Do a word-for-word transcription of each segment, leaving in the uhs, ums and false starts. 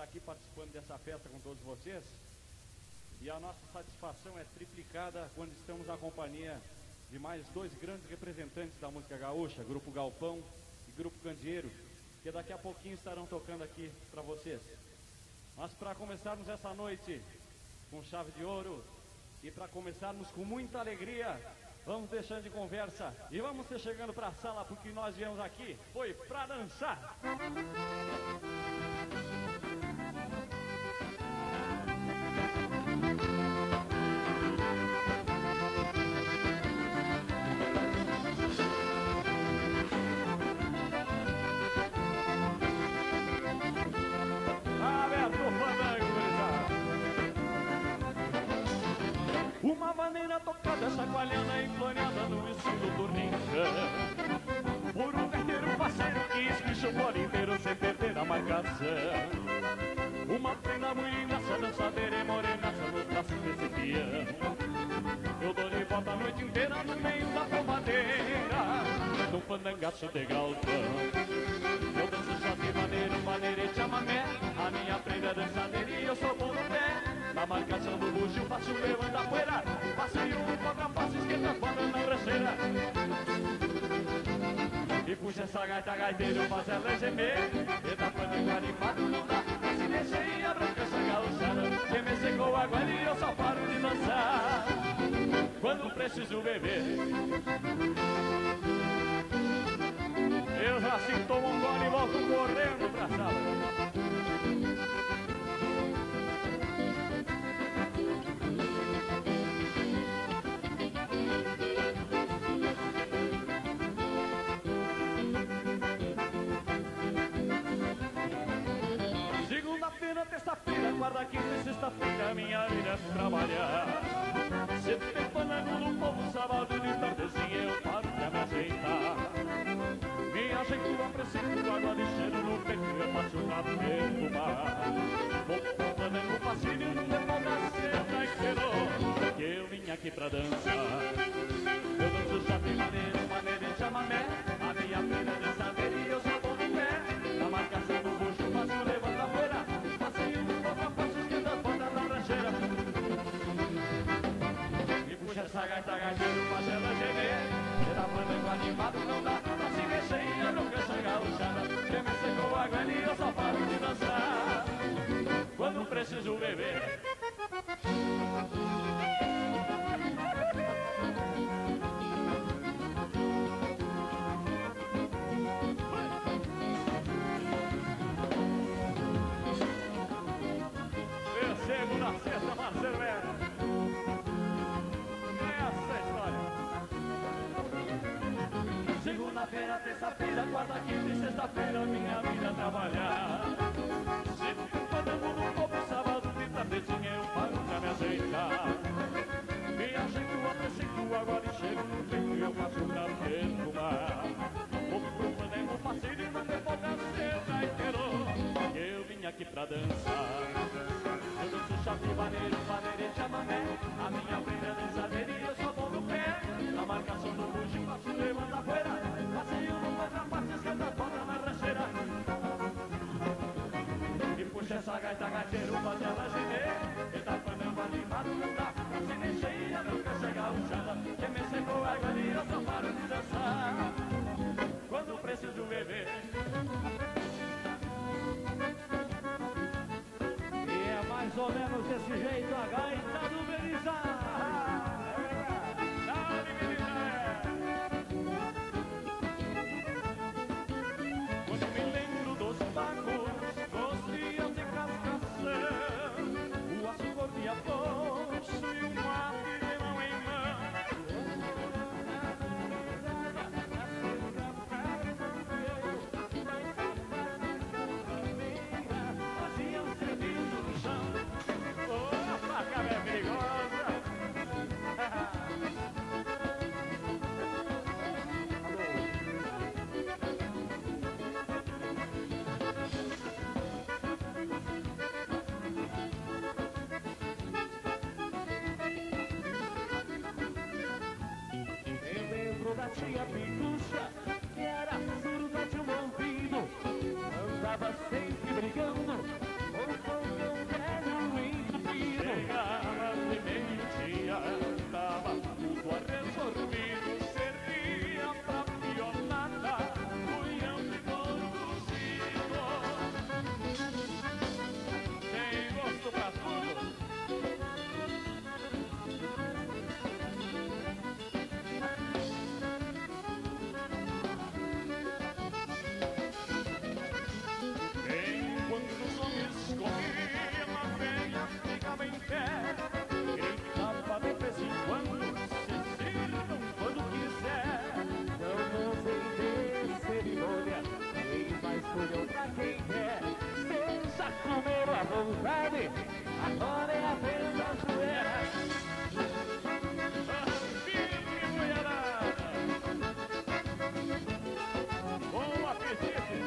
aqui participando dessa festa com todos vocês. E a nossa satisfação é triplicada quando estamos na companhia de mais dois grandes representantes da música gaúcha, Grupo Galpão e Grupo Candeeiro, que daqui a pouquinho estarão tocando aqui para vocês. Mas para começarmos essa noite com chave de ouro e para começarmos com muita alegria, vamos deixando de conversa e vamos ser chegando para a sala, porque nós viemos aqui foi para dançar. Uma maneira tocada, chacoalhada e floreada no estilo do rincão, por um gaiteiro parceiro que esquicha o fora inteiro sem perder a marcação. Uma prenda muito linda, essa dançadeira e morenaça nos braços desse peão. Eu dou de volta a noite inteira no meio da pomadeira, num pandangaço de galpão. Eu danço chave, maneiro, maneirete, chamamé, a minha prenda é dançadeira e eu sou bom no pé. Na marcação do bucho faço levanta a poeira, passeio um contra passo, esquenta as bandas na rancheira. E puxa essa gaita, gaiteiro, faz ela gemer. E tá pano animado, não dá pra se mexer. E a branca essa gauchada, quem me secou água ali, eu só paro de dançar quando preciso beber. Eu já se tomo um gole e volto correndo pra sala. Segunda-feira, terça-feira, quarta, quinta e sexta-feira, minha vida é trabalhar. Se tem panango no povo, sábado de tardezinha eu paro pra me ajeitar. Me ajeito, apresento água de cheiro no peito, eu faço pra perfumar. Vou com panango passinho, não demora a ser gaiteiro, que eu vim aqui pra dançar. Eu danço chave, maneiro, maneiro e chamamé, a minha prenda é dançadeira e eu sou bom no pé. Na marcação do bucho faço levanta a poeira, passeio no contra passo, esquenta as bandas na rancheira. E puxa essa gaita, gaiteiro, faz ela gemer. E tá panango animado, não dá pra se mexer. E a bronca essa gauchada, quem me secou água ali, eu só paro de dançar quando preciso beber. Segunda, sexta, Marcelo Vera. Essa é a história. Segunda-feira, terça-feira, quarta, quinta e sexta-feira, minha vida é trabalhar. Se panango no povo, sábado de tardezinha eu paro pra me ajeitar. Me ajeito, apresento, agora chego no peito e eu faço pra perfumar. Vou pro panango parceiro e não me pode ser gaiteiro, que eu vim aqui pra dançar. Eu danço chave, maneiro, maneirete, chamamé, a minha prenda é dançadeira e eu sou bom no pé. Na marcação do bucho faço levanta a poeira, passeio no contrapasso, esquenta as bandas na rancheira. E puxa essa gaita, gaiteiro, faz ela gemer. E tá panango animado, não dá pra se mexer. E a branca essa gauchada, quem me secou água ali, eu só paro de dançar quando preciso beber. Mais ou menos desse jeito, a gaita do Belizar. Dá-lhe, Belizar. Quando me lembro dos pagos, dos dias de cascação, o açúcar de aposto e o mate de mão em mão. Fazia um serviço no chão. Opa, cabebe! à vontade, agora é a vez das mulheres. Firme, mulherada. Bom apetite.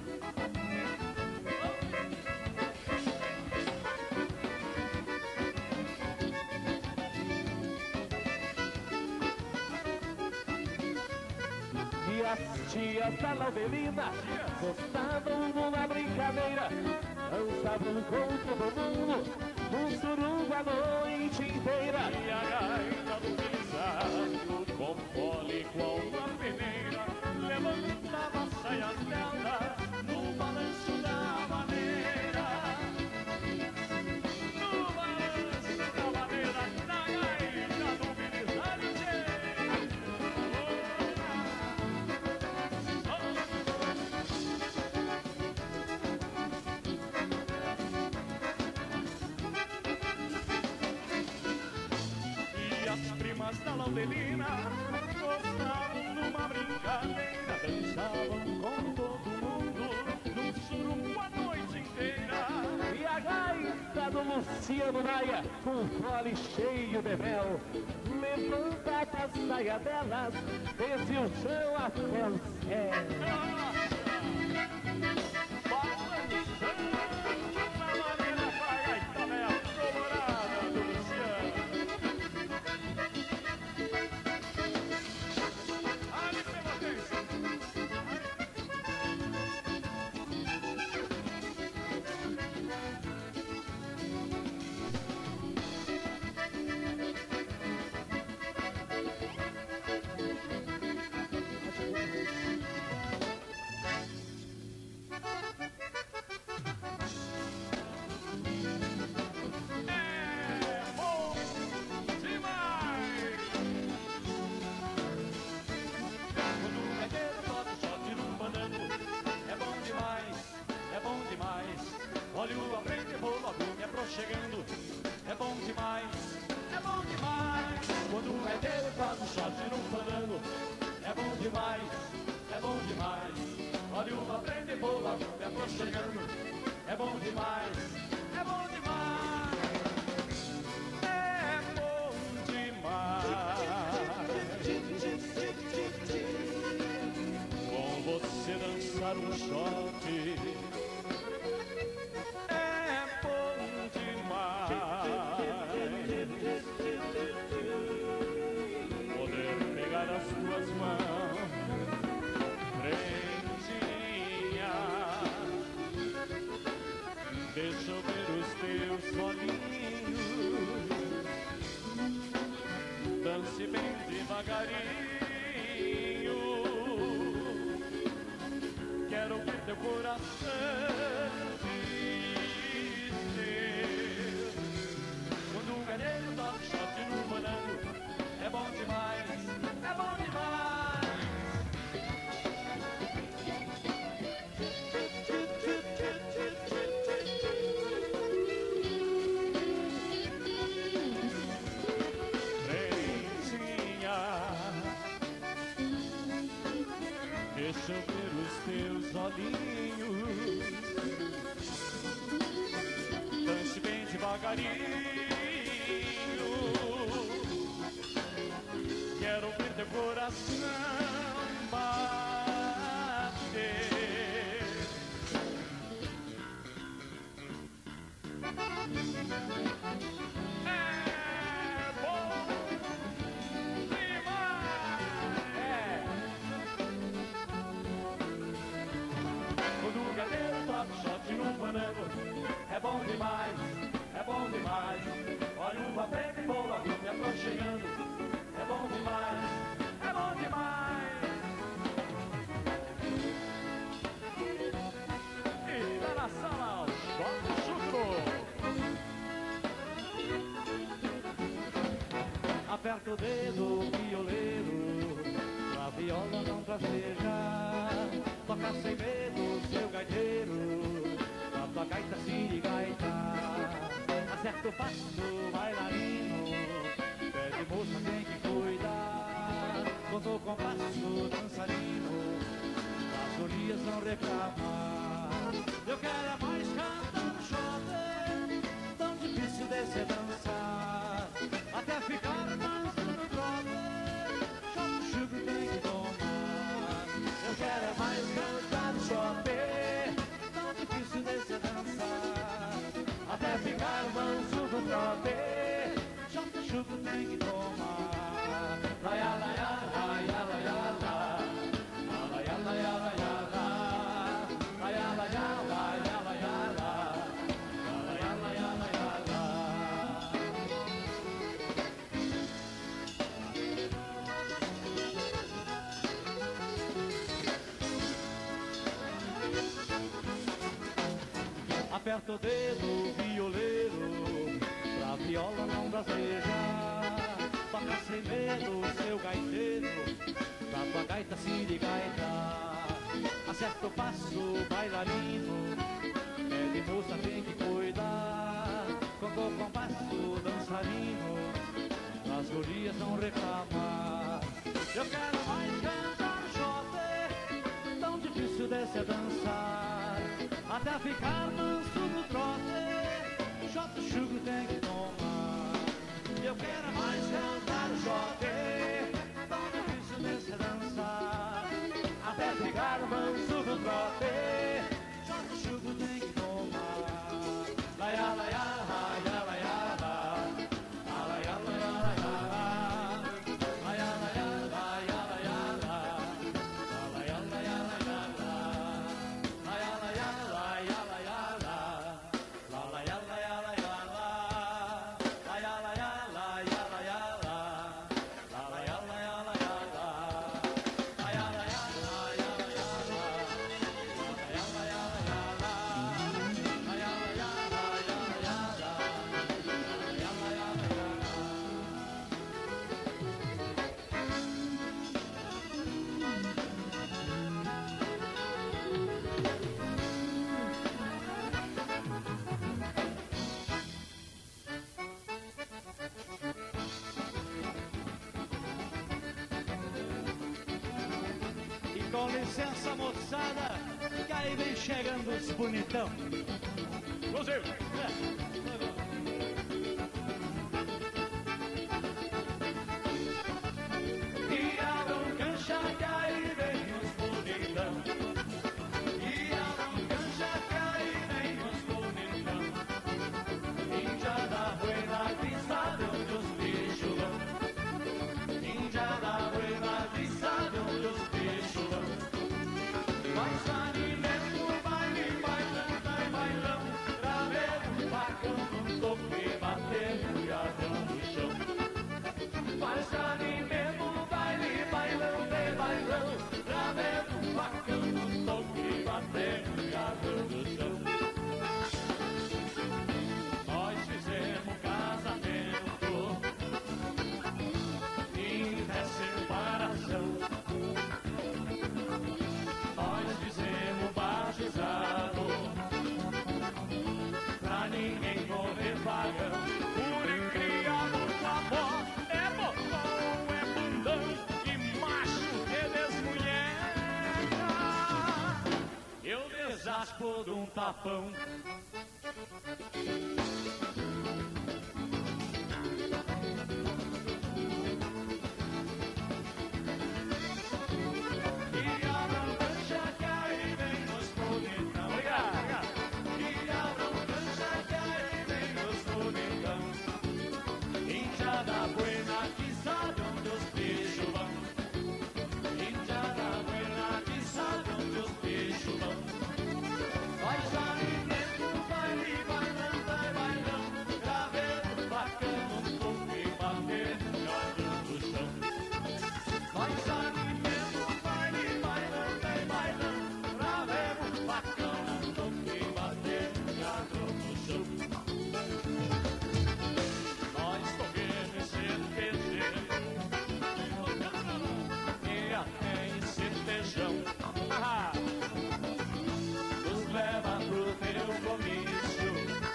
E as tias da Laudelina gostavam de uma brincadeira, dançavam com todo mundo, um surungo a noite inteira. E a gaita do pisado, com fole igual uma peneira, levantava as saias dela no balanço da maneira. No balanço da maneira, na gaita do pisado. E as primas da Laudelina gostavam numa brincadeira, dançavam com todo mundo, num surungo a noite inteira. E a gaita do Luciano Maia, com fole cheio de mel, levanta a saia delas, desde o chão até o céu. Olha o aprende, vou logo me aproximando. É bom demais, é bom demais. Quando o medeiro faz um shot no fandango. É bom demais, é bom demais. Olha o aprende, vou logo me aproximando. É bom demais, é bom demais. É bom demais. Com você dançar um shot. As tuas mãos, prendinha, deixa eu ver os teus olhinhos, dance bem devagarinho, quero ouvir teu coração dizer, quando o garoto toca shot no banano, é bom demais. É bom demais. Prensinha, deixa eu ver os teus olhinhos, dance bem devagarinho, quero ouvir teu coração bater. É bom demais. É. Quando o gadeiro toca shot no fandango, é bom demais, é bom demais. Olha o preta e boa, me aproximando. É bom demais, é bom demais. E tá na sala, Jorge Chucro. Aperta o dedo, violeiro, pra viola não tracejar. Toca sem medo, seu gaiteiro, pra tua gaita se gaita. Acerta o passo, bailarino, pé de moça tem que cuidar. Quando o compasso dançarino, as gurias não reclamar. Eu quero é mais cantar um shot. aperta o dedo, violeiro, pra viola não bracejar. Toca sem medo, seu gaiteiro, pra tua gaita sirigaita. Acerta o passo, bailarino, é de moça tem que cuidar. Com o compasso, dançarino, as gurias não reclamar. Eu quero mais cantar xote, tão difícil desse a dançar, até ficar manso no trote, xote chugo tem que tomar. Eu quero mais cantar xote, tão difícil desse a dançar, até ficar manso no trote, xote chugo tem que tomar. Laia, laia, laia, laia, laia. Com licença, moçada, que aí vem chegando os bonitão. Cruzeiro! É. E abram cancha, que aí vem os bonitão. E abram cancha, que aí vem os bonitão. Índia da buena vista de onde os bichos vão. Índia da buena vista de onde os bichos vão. Mais alimento, baile, bailando e bailão. Traveiro, bacana, toque, batendo e adão no chão. Mais alimento, baile, bailando e bailão. Traveiro, bacana, toque, batendo e adão no chão. Nós fizemos casamento e separação. Nós fizemos batizado pra ninguém morrer pagão. Por criado com avó, é botão, é bundão e macho que desmunheca. Eu desaspo de um tapão. Nos leva pro teu comício,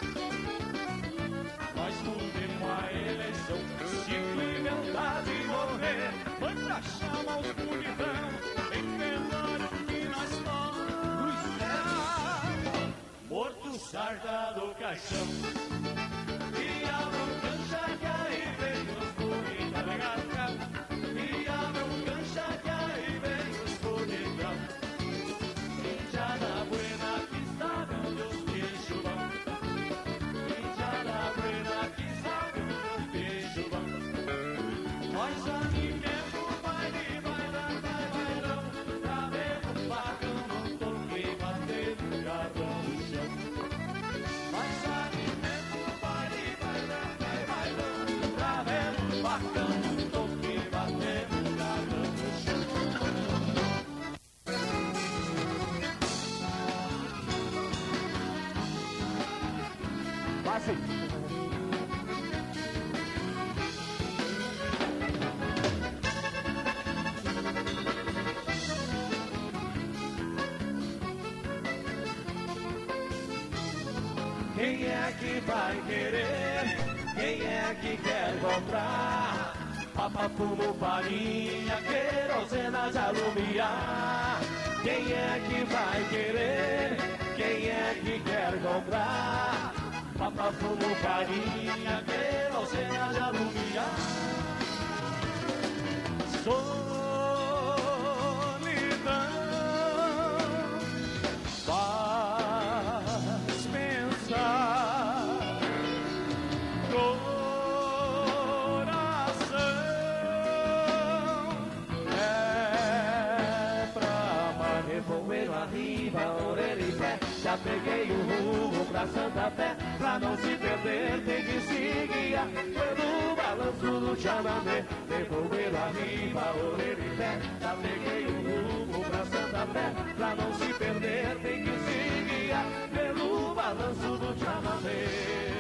nós mudemos a eleição. Se tu inventar de morrer, foi pra chamar os bonitão, bem menor que nós todos é morto, sarda do caixão. E abram cancha que aí vem os bonitão, e abram cancha que aí vem os bonitão. Índia da buena que sabe onde os bichos vão. Índia da buena que sabe onde os bichos vão. Nós animemos, baile, bailando, bailão. Pra ver o bacão, não toquei, bater no carvão no chão. Nós animemos, quase. Quem é que vai querer? Quem é que quer comprar? Papa, fumo, farinha, querosena de alumiar. Quem é que vai querer? Quem é que quer comprar? Papa, fumo, farinha, querosena de alumiar. Solidão faz pensar, coração é pra amar. Revoeiro arriba, orelha e pé, já peguei o rumo pra Santa Fé. Pra não se perder tem que se guiar pelo balanço do chamamé. Revoeiro arriba, orelha e pé, já peguei o rumo pra Santa Fé. Pra não se perder tem que se guiar pelo balanço do chamamé.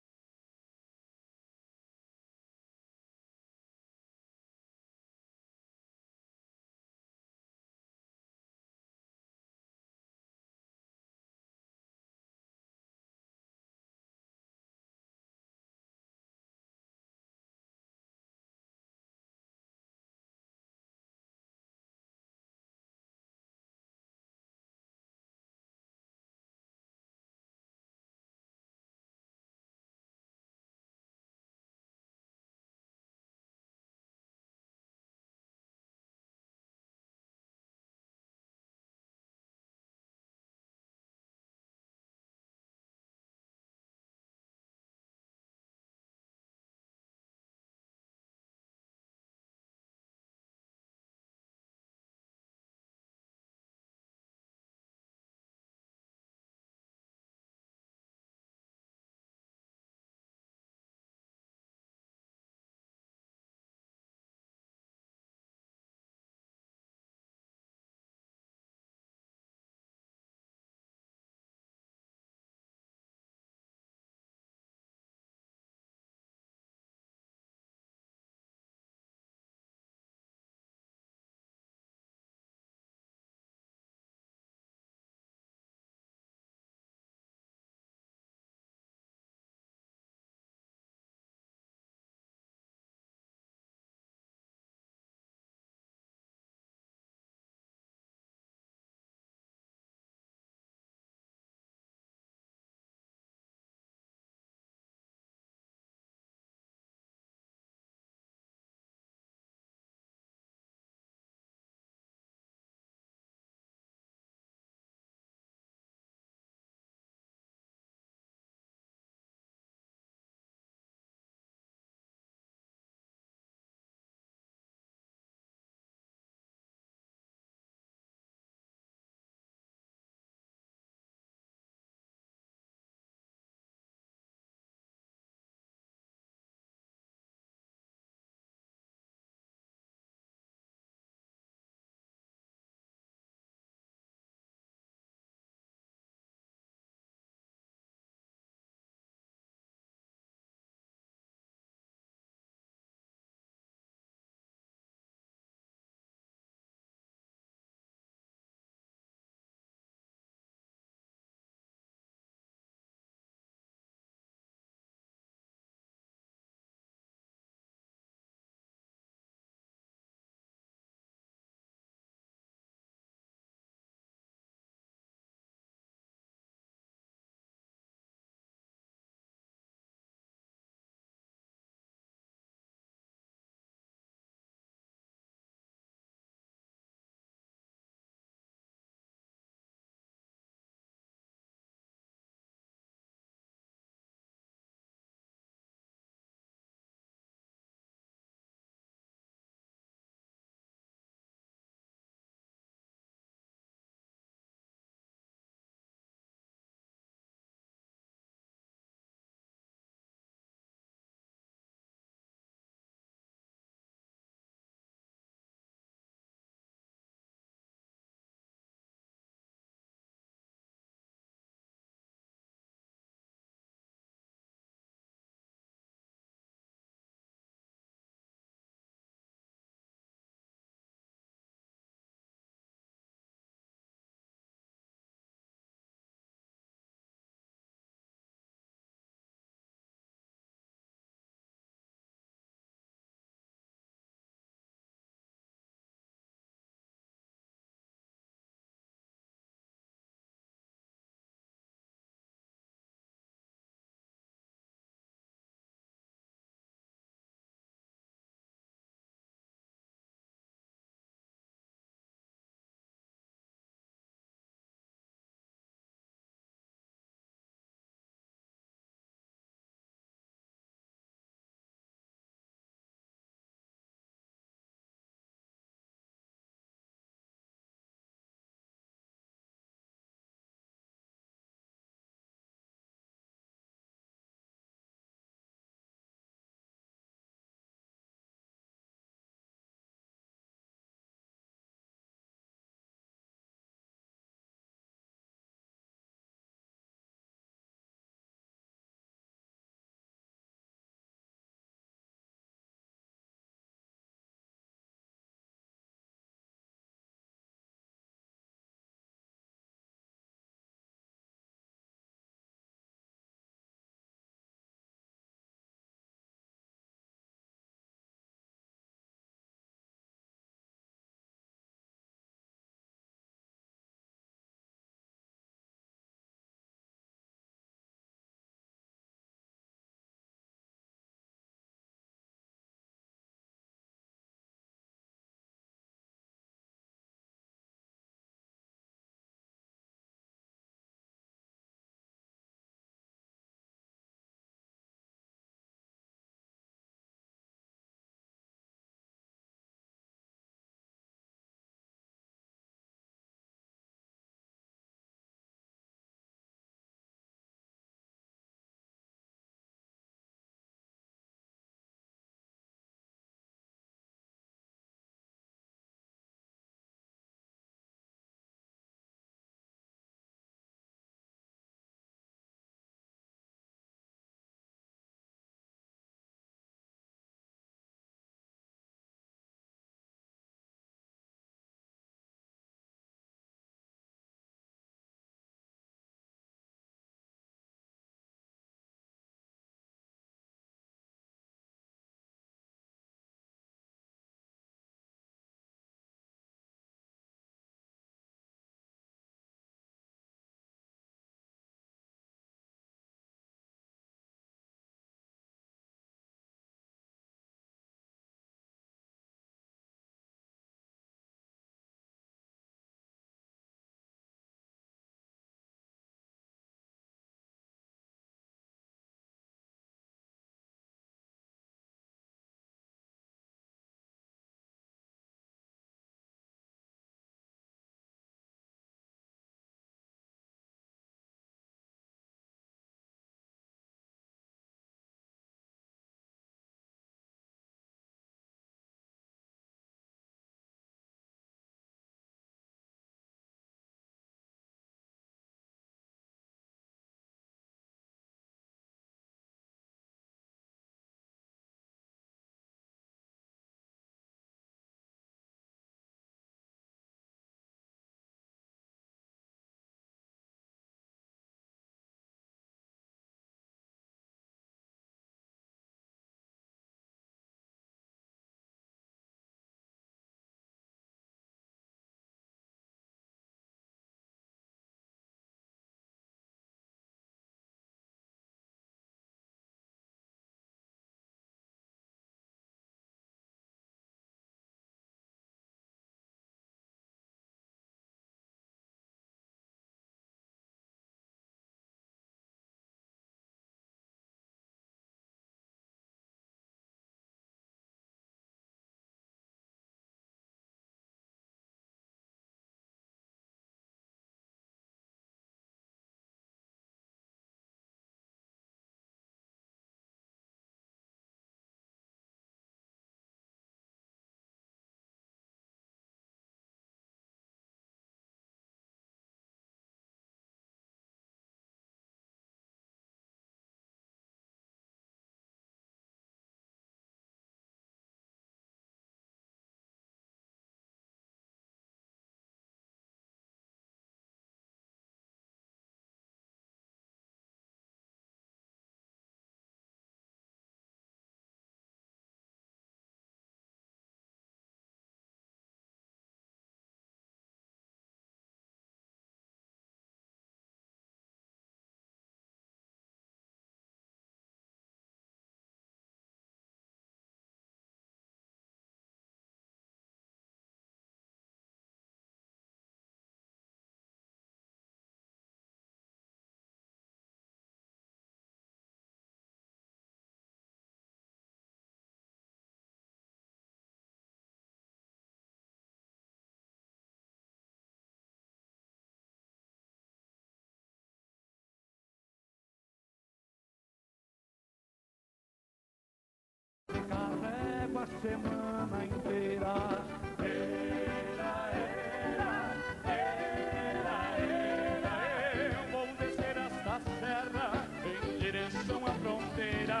a semana inteira. Era, era, era, era, eu vou descer esta serra em direção à fronteira.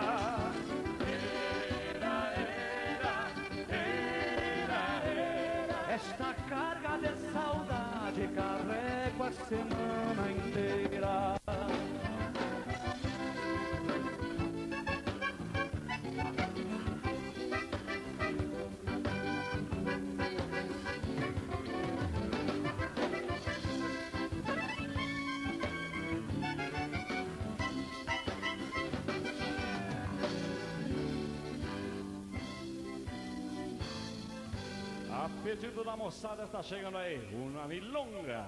Era, era, era, era, Esta carga de saudade carrego a semana inteira. A pedido da moçada está chegando aí uma milonga.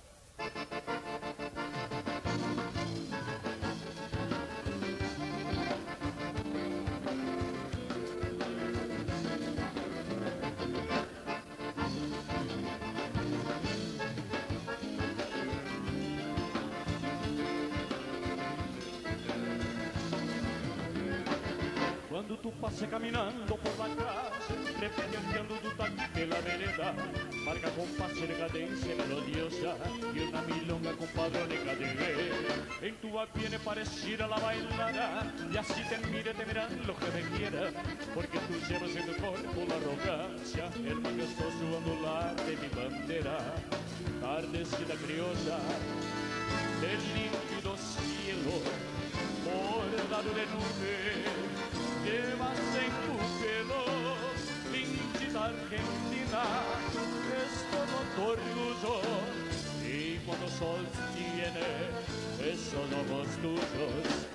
Quando tu passa caminhando por la calle, repeteando do taqui pela vereda, marca compasso de cadência melodiosa y una milonga con padrónica de ver. En tu viene parecida la bailará, y así te mire, te miran lo que me quiera, porque tú llevas en tu cuerpo la arrogancia, el majestuoso ondular de mi bandera. Tardecita criolla del límpido cielo, bordado de nubes, llevas en tu pelo linchita argentina, es todo tu orgullo. Y cuando sol tiene esos ojos tuyos,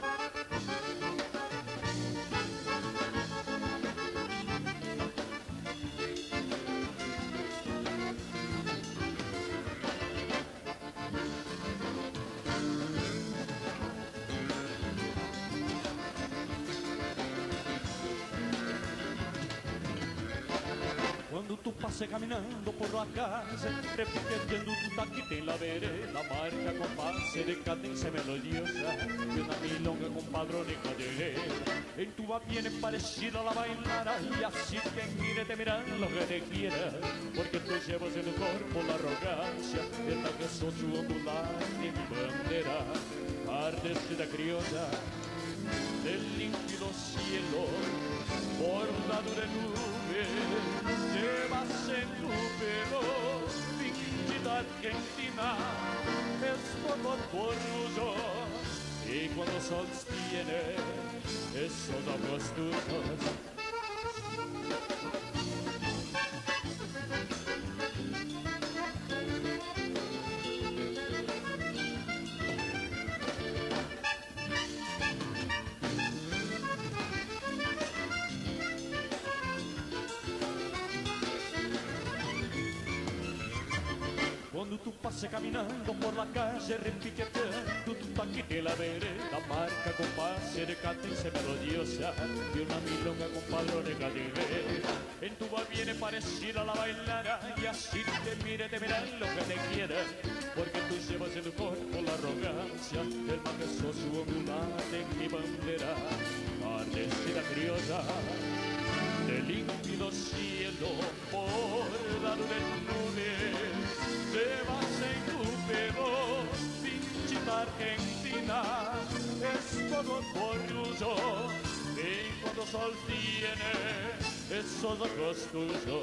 quando tu passa caminhando por la calle, repitiendo tu taquita en la vereda, marca compás de cadencia melodiosa y una milonga con padrónica de él. En tu va viene parecida a la bailara, y así que mire te miran lo que te quiera, porque tú llevas en tu cuerpo la arrogancia del majestuoso ondular de mi bandera. Tardecita criolla del límpido cielo, bordado de nubes, llevas en tu pelo linchita argentina, es todo tu orgullo. Y cuando el sol tiene esos ojos tuyos, quando tu passa caminando por la calle, repiqueteando tu taquita en la vereda, marca compás de cadencia melodiosa y una milonga con padrónica de ver. En tu va viene parecida a la bailara, y así te mire, te miran lo que te quiera, porque tú llevas en tu cuerpo la arrogancia del majestuoso ondular de mi bandera. Tardecita criolla del límpido cielo, bordado de nubes, llevas en tu pelo linchita argentina, es todo tu orgullo. Y cuando sol tiene esos ojos tuyos,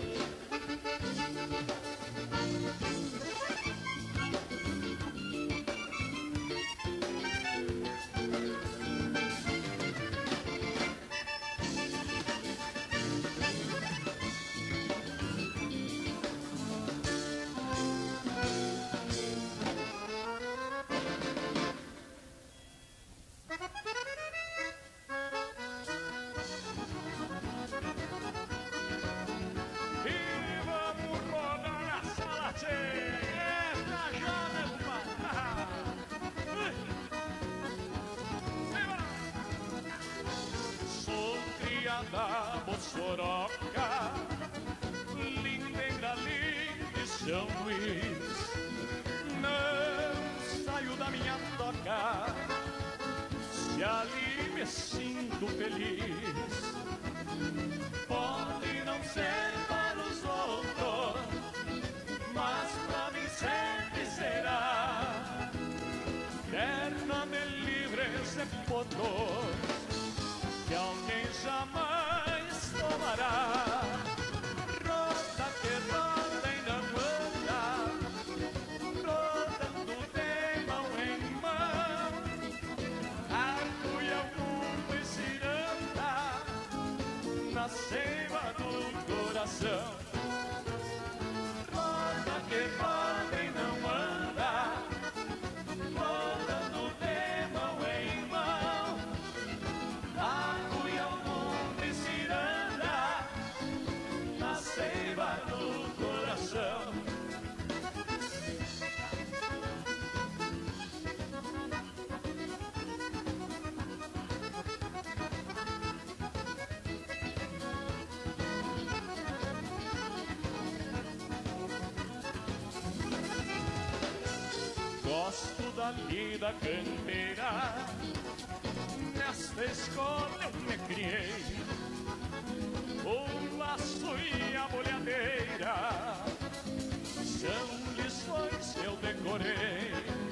da Bossoroca, linda em Galinha de São Luís. Não saio da minha toca, se ali me sinto feliz. Pode parar. Roda que roda e não anda, rodando de mão em mão, arco e algum ciranda na seiva do coração. Roda que roda e não anda, rodando de mão em mão, arco e algum ciranda na seiva do coração. Gosto da vida campeira, nesta escola eu me criei. O laço e a bolhadeira são lições que eu decorei.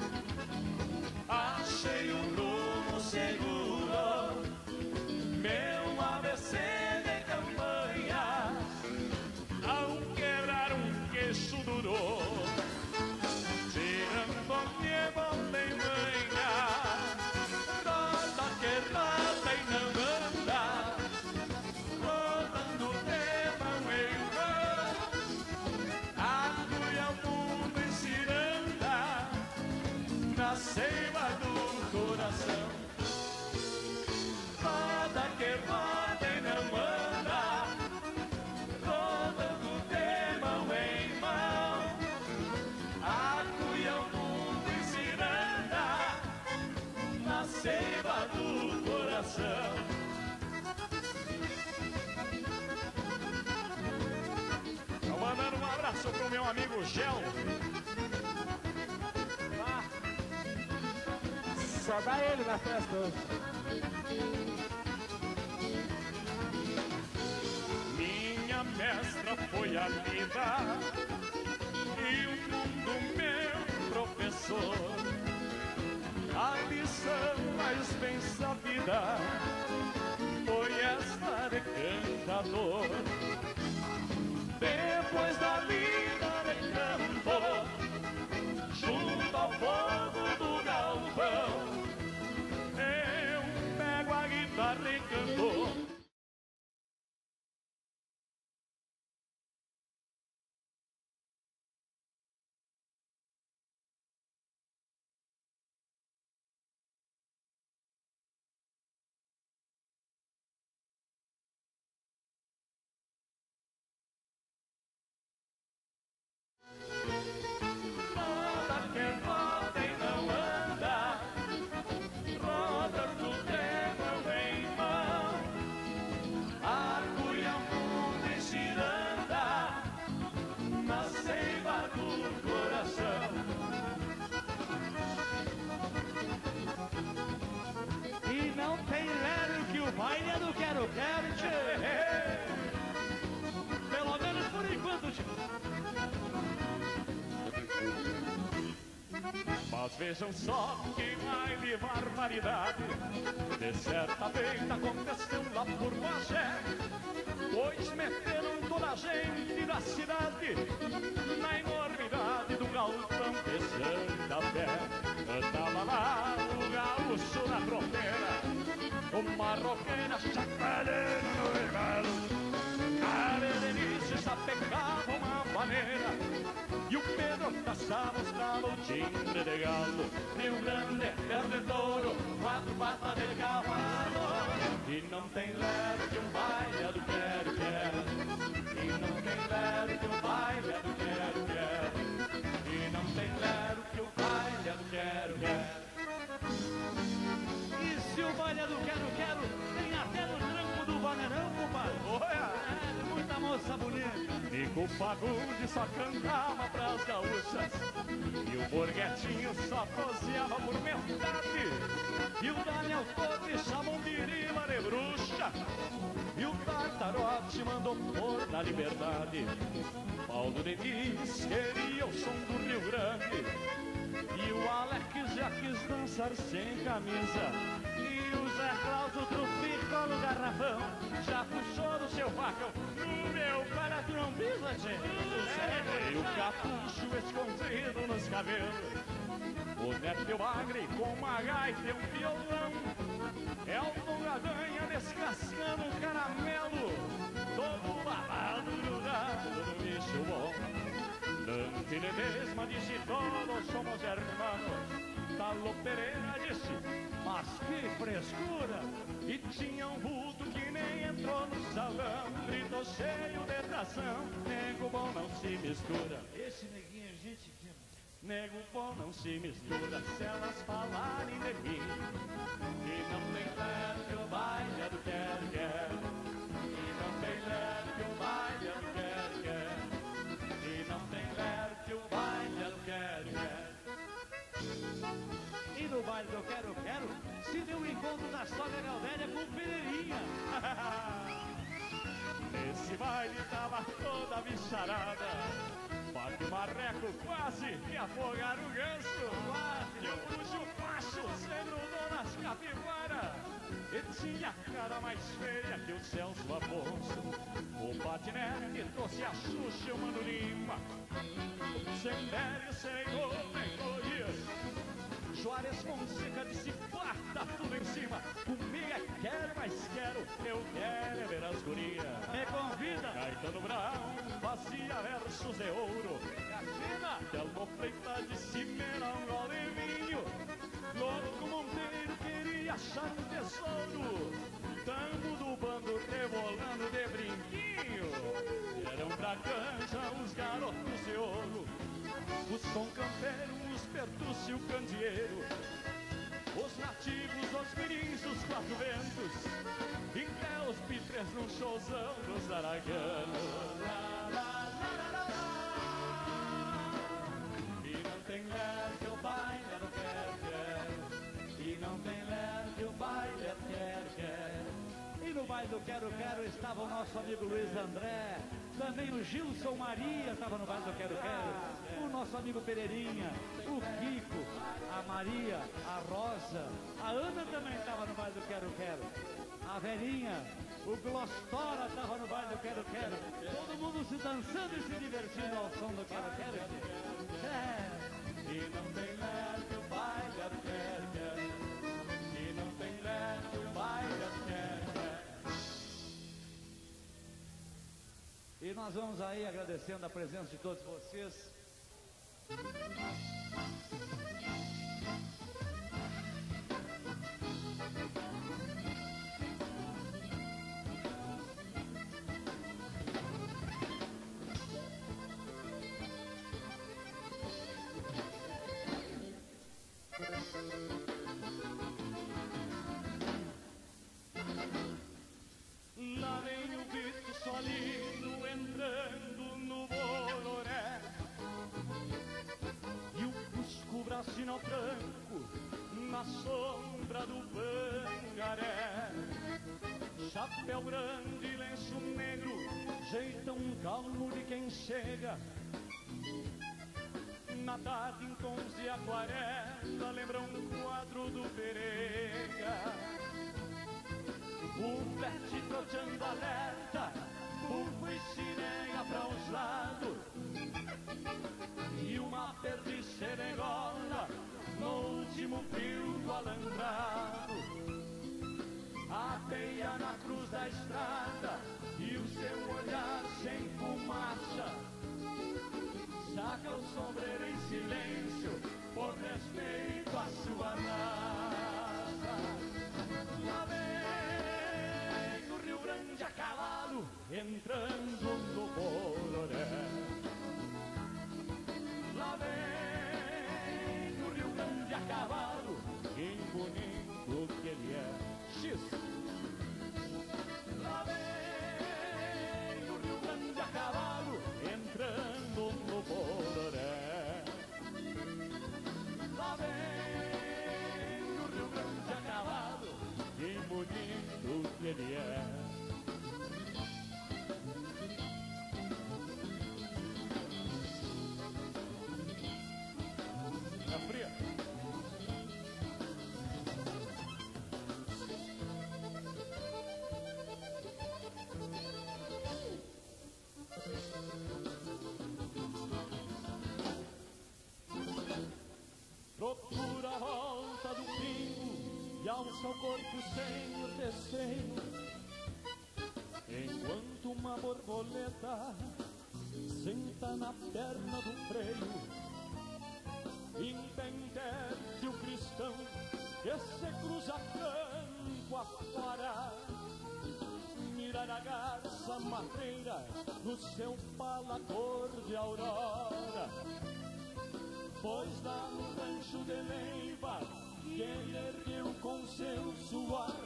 Achei um rumo seguro, meu A B C de campanha, ao quebrar um queixo duro, tirando-me volta e manhã. Roda que roda e não anda, rodando de mão em mão, arco e ao mundo em ciranda na seiva do coração. Roda que roda e não anda, rodando de mão em mão, arco e ao mundo em ciranda na seiva do coração. Tô mandando um abraço pro meu amigo Gel. Ah, só dá ele na festa hoje. Minha mestra foi a vida e o mundo meu professor. A lição mais bem sabida foi esta de cantador. Depois da vida de campo, junto ao fogo do galpão, eu pego a guitarra e canto. Roda que roda e não anda, rodando de mão em mão, arco e ao mundo em ciranda na seiva do coração. E não tem lero que o baile é do quero-quero, tchê. Pelo menos por enquanto, tchê. Mas vejam só que vai de barbaridade. De certa feita aconteceu lá por Bagé, pois meteram toda a gente da cidade na enormidade do galpão de Santa Fé. Tava lá o gaúcho na tropeira, uma roqueira chacoalhando no regalo. A Berenice sapecava uma maneira e o Pedro caçava os timbre de galo. Rio Grande, Verdedouro, quatro patas de cavalo. E não tem lero que um baile é do quero, quero. E não tem lero que o baile é do quero, quero. E não tem lero que o baile é do quero, quero. E se o baile é do quero-quero, tem até no tranco do vaneirão, compadre. Olha! É, muita moça bonita. Nico Fagundes só cantava pras gaúchas e o Borghetinho só cozinhava por metade. E o Daniel Torre chamam de rima de bruxa e o Tartarote mandou pôr na liberdade. Paulo Denis queria o som do Rio Grande e o Alex já quis dançar sem camisa. E o Zé Cláudio trupicou no garrafão, já puxou do seu facão, no meu para tu não pisa, tchê. E o capucho escondido nos cabelos, o Neto e o Bagre com uma gaita e um violão, é o Dom Gadanha descascando um caramelo, todo babado grudado no bicho bom. Dante Ledesma disse todos somos hermanos, Talo Pereira disse, mas que frescura! E tinha um vulto que nem entrou no salão, gritou cheio de tração, nego bom não se mistura. Esse neguinho é gente que... Nego bom não se mistura, se elas falarem de mim, e não tem leve que o baile é do quero, quero, e não tem leve que o baile é do quero, quero, e não tem leve que o baile é do quero, quero. E no baile do Quero Quero se deu o encontro da sogra Gaudélia com o Pereirinha. Nesse baile tava toda a bicharada, bate o marreco quase que afogar o ganso, e o puxo macho se grudou nas capivaras, e tinha a cara mais feia que o Celso Afonso. O patinete trouxe a Xuxa e o Mano Lima, o Sendério Seregou, nem corria. Juarez Fonseca disse, bata tudo em cima, comigo é quero, mas quero, eu quero é ver as gurias. Me convida. Caetano Brown fazia versos de ouro, Catina, Telmo Freitas disse, mera um gole de vinho, Louco Monteiro queria achar um tesouro, Tambo do bando rebolando de brinquinho, eram pra canja os garotos de ouro, os som campeiro, os pertuce e o candeeiro, os nativos, os mirins, os quatro ventos, e até os pitres num showzão dos araganos. E não tem leve que o baile é do quero, quero, e não tem leve que o baile é do quero, quero. E no baile do Quero Quero estava o nosso amigo Luiz André, também o Gilson Maria estava no baile do Quero Quero, o nosso amigo Pereirinha, o Kiko, a Maria, a Rosa, a Ana também estava no baile do Quero Quero, a Verinha, o Glostora estava no baile do Quero Quero, todo mundo se dançando e se divertindo ao som do Quero Quero. É. E não tem leve que o baile é do quero, quero, e não tem leve que o baile é do quero, quero. E nós vamos aí agradecendo a presença de todos vocês. Lá vem o Vito Solino entrando no Boloré, e o Cusco Bracinal branco na sombra do Pangaré. Chapéu grande, lenço negro, jeitão calmo de quem chega. Na tarde em tons de aquarela lembra um quadro do Perega. O pet trotando alerta, bufo e cineia pra os lados, e uma perdiz seregola no último fio do alambrado. A peia na cruz da estrada e o seu olhar sem fumaça, saca o sombreiro em silêncio por respeito à sua raça. Lá vem o Rio Grande a cavalo entrando no Boloré. Lá vem o Rio Grande a cavalo, que bonito que ele é. X. Lá vem o Rio Grande a cavalo entrando no Boloré. Lá vem o Rio Grande a cavalo, que bonito que ele é. ao corpo sem receio, enquanto uma borboleta senta na perna do freio. Entender-te o cristão que se cruza campo afora, mirar a garça matreira no seu pala cor de aurora. Pois lá no rancho de Leiva que ele ergueu com seu suor,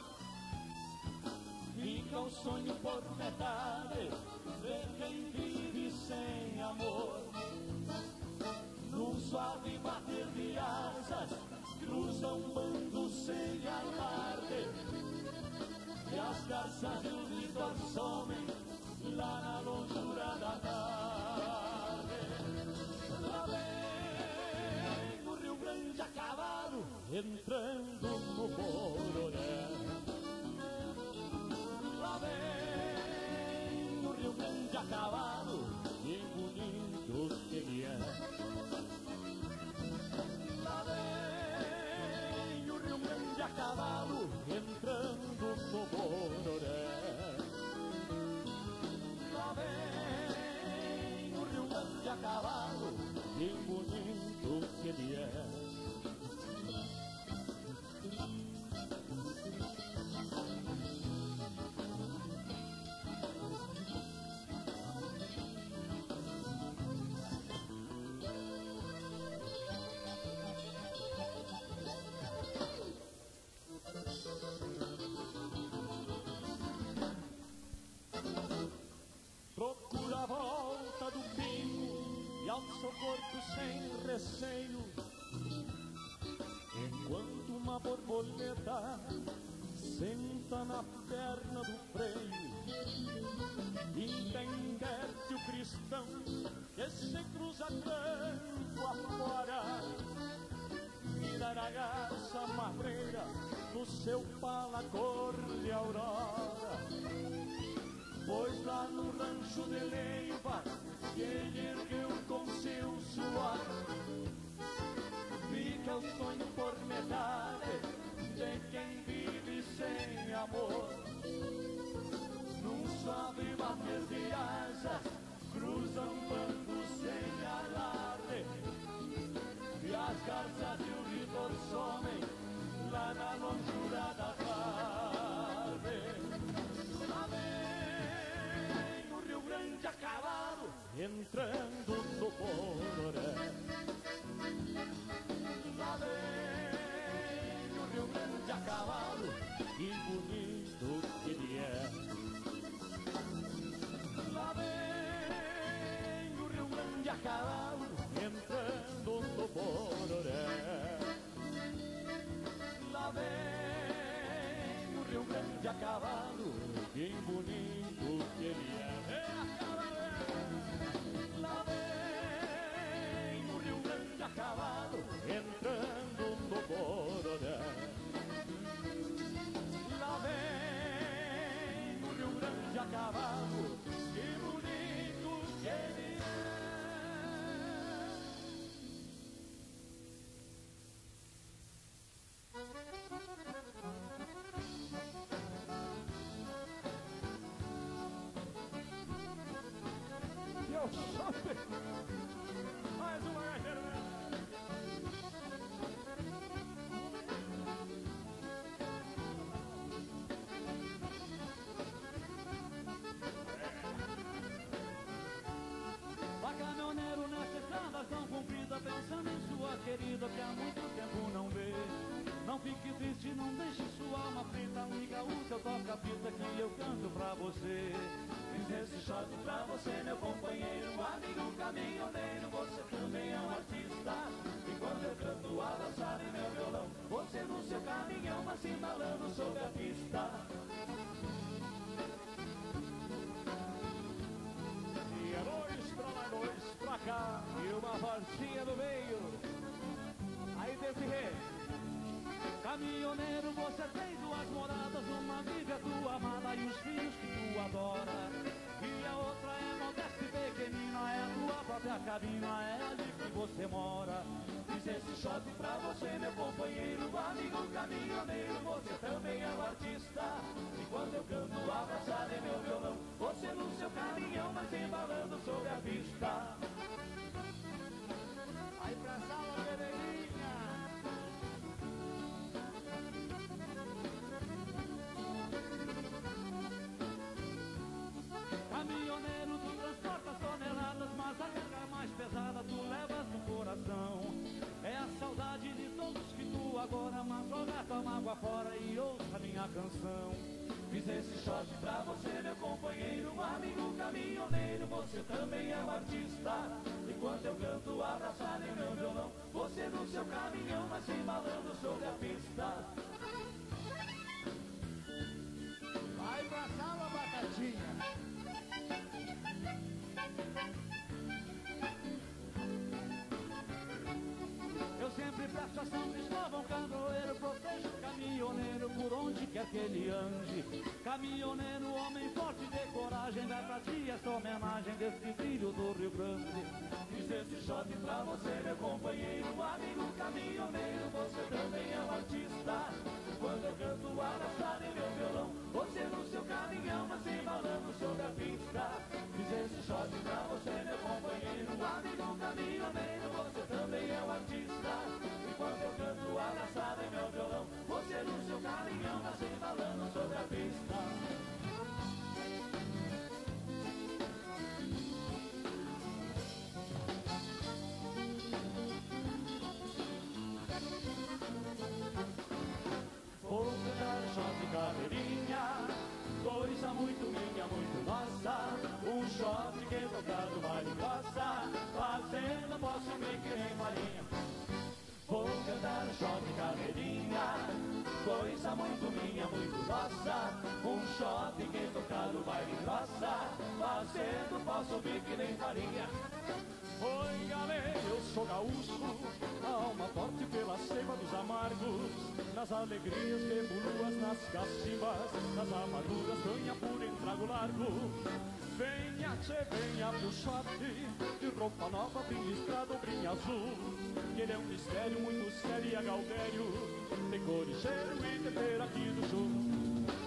fica o sonho por metade de quem vive sem amor. Num suave bater de asas cruza um bando sem alarde, e as garças e os litos somem lá na longura da tarde. Lá vem o Rio Grande a cavalo entrando no Bororé. Lá vem o Rio Grande a cavalo, que bonito que ele é. Lá vem o Rio Grande a cavalo entrando no Bororé. Lá vem o Rio Grande a cavalo, que bonito que ele é. Procura a volta do pingo e alça o corpo sem receio, enquanto uma borboleta senta na perna do freio. Entender-te o cristão que se cruza campo afora, mirar a garça madreira no seu pala cor de aurora. Pois lá no rancho de Leiva que ele ergueu com seu suor, fica o sonho por metade de quem vive sem amor. Num suave bater de asas cruza um bando sem alarde, e as garças e o vitor somem lá na longura da tarde. Lá vem o Rio Grande a cavalo entrando no Bororé. Lá vem o Rio Grande a cavalo, que bonito que ele é. Lá vem o Rio Grande a cavalo entrando no Bororé. Lá vem o Rio Grande a cavalo, que bonito que ele é. Lá vem o Rio Grande a cavalo entrando no Bororé. Lá vem o Rio Grande a cavalo, que bonito que ele é. Eu chope! Mais uma gaiteira. Vai caminhoneiro nessa estrada tão comprida, pensando em sua querida que há muito tempo não vê. Não fique triste, não deixe sua alma preta, liga o seu toca-fita que eu canto pra você. Fiz esse shot pra você, meu companheiro, amigo caminhoneiro, você também é um artista. Enquanto eu canto a dançar em meu violão, você no seu caminhão vai se embalando sobre a pista. E é dois pra lá, dois pra cá, e uma voltinha no meio. Aí desse rei. Caminhoneiro, você tem duas moradas, uma vive a tua amada e os filhos que tu adora, e a outra é modesta e pequenina, é a tua própria caminho, é ali que você mora. Fiz esse shot pra você, meu companheiro, amigo caminhoneiro. Você também é um artista. Enquanto eu canto abraçado em meu violão, você no seu caminhão, mas embalando sobre a pista. Vai pra sala, Pereirinha. Caminhoneiro, tu transportas toneladas, mas a carga mais pesada tu levas no coração. É a saudade de todos que tu agora, mas joga tua mágoa fora e ouça minha canção. Fiz esse shot pra você, meu companheiro, amigo caminhoneiro. Você também é um artista. Enquanto eu canto abraçado em meu violão, você no seu caminhão, mas embalando sobre a pista. Vai pra sala, Batatinha. Eu sempre presto ação, escova um canoeiro, protejo o caminhoneiro por onde quer que ele ande. Caminhoneiro, homem forte de coragem, vai pra ti essa homenagem desse filho do Rio Grande. Fiz esse shot pra você, meu companheiro, amigo caminhoneiro. Você também é um artista. Quando eu canto abraçado em meu violão, você no seu caminhão, mas embalando sobre a pista. Fiz esse shot pra você, meu companheiro, amigo caminhoneiro. Você também é um artista. Enquanto eu canto abraçado em meu violão, você no seu caminhão, mas embalando sobre a pista. Vou cantar shot de carreirinha, coisa muito minha, muito nossa. Um shot que é tocado baile grossa, fazendo posso me que nem farinha. Vou cantar shot de carreirinha, coisa muito minha, muito nossa. Um shot que é tocado baile grossa, fazendo posso me que nem farinha. Oi, galera, eu sou gaúcho, alma forte pela seiva dos amargos, nas alegrias revoluas, nas cacimbas, nas amarguras ganha por entrago largo. Venha, tchê, venha pro shopping, de roupa nova, brim listrado, brim azul, que ele é um mistério muito sério e a Gaudério tem cor e cheiro e tempero aqui do sul.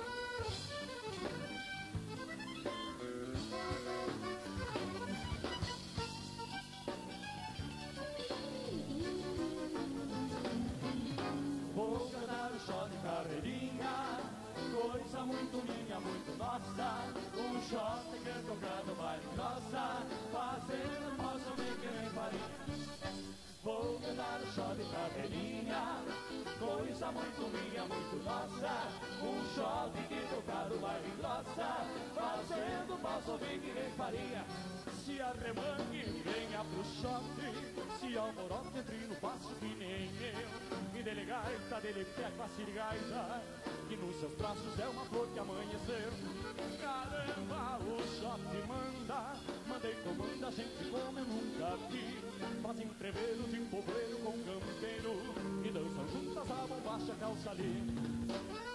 Vou cantar o shot de carreirinha, coisa muito minha, muito nossa. Um shot que é tocado baile grossa, fazendo posso me que nem farinha. Vou cantar o shot de carreirinha, coisa muito minha, muito nossa. Um shot que é tocado baile grossa, fazendo posso me que nem farinha. Se arremangue, venha pro shopping, se almorote, entre no passo que nem eu. Me dele gaita, dele pega a sirigaita, que nos seus braços é uma flor que amanheceu. Caramba, o shopping manda, mandei comanda, gente como eu nunca vi. Fazem entreveiro de povoeiro com campeiro, e dançam juntas a bombacha calça ali.